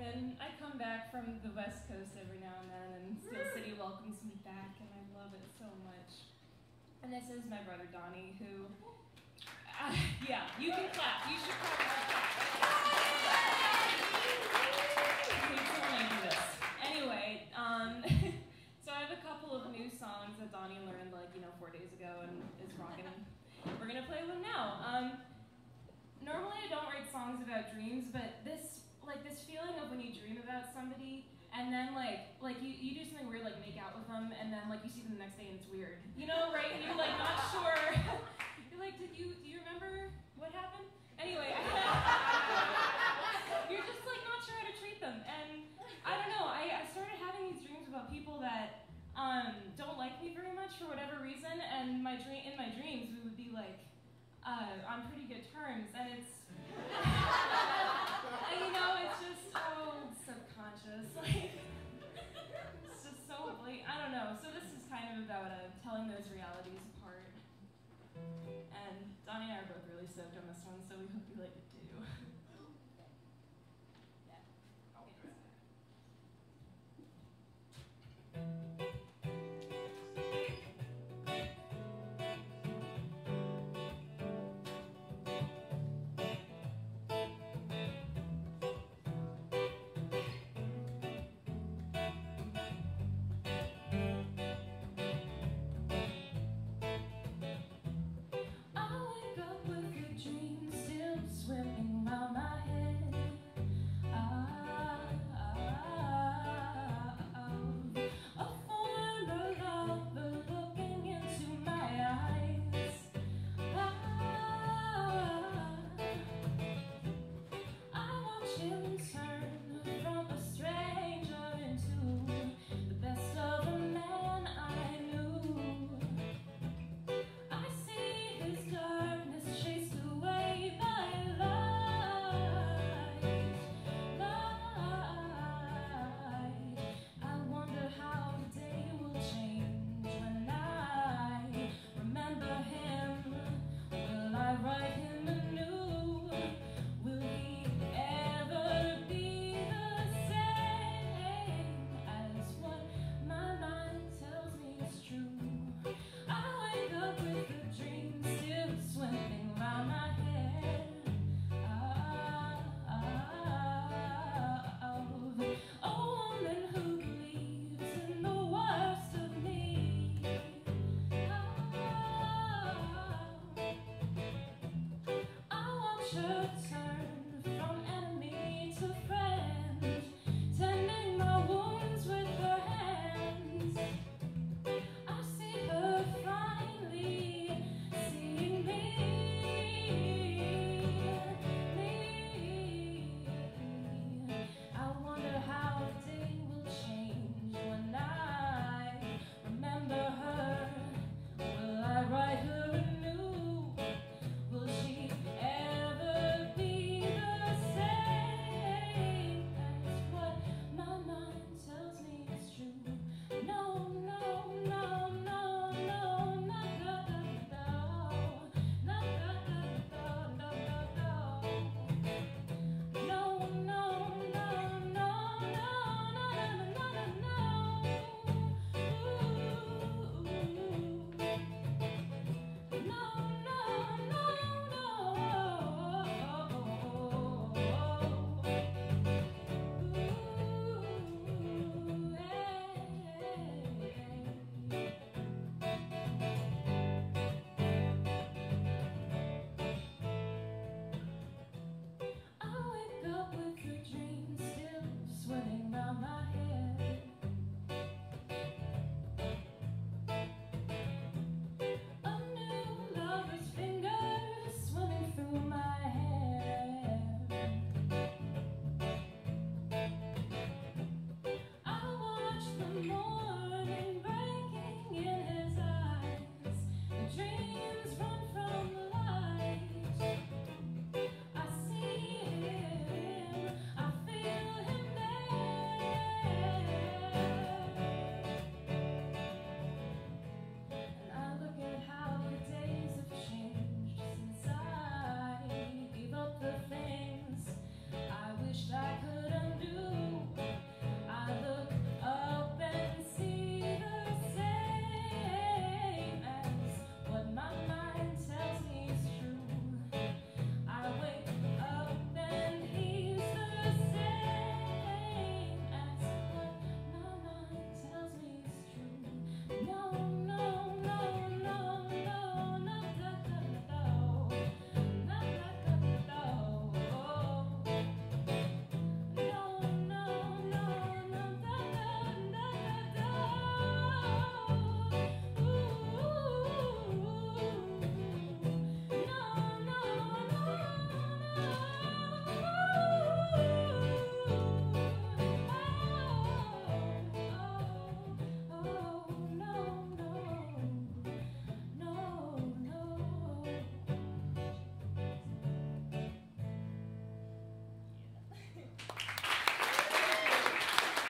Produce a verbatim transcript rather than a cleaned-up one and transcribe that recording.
and I come back from the West Coast every now and then, and Steel City welcomes me back, and I love it so much. And this is my brother Donnie, who, uh, yeah, you can clap. You should probably clap. I hate to when I do this. Anyway, um, so I have a couple of new songs that Donnie learned like, you know, four days ago and is rocking. We're gonna play them now. Um, normally I don't write songs about dreams, but this, like this feeling of when you dream about somebody and then like, like you, you do something weird, like make out with them, and then like you see them the next day and it's weird. You know, right? And you're like not sure. You're like, did you, do you remember what happened? Anyway, you're just like not sure how to treat them. And I don't know, I, I started having these dreams about people that um, don't like me very much for whatever reason, and my dream, in my dreams we would be like uh, on pretty good terms, and it's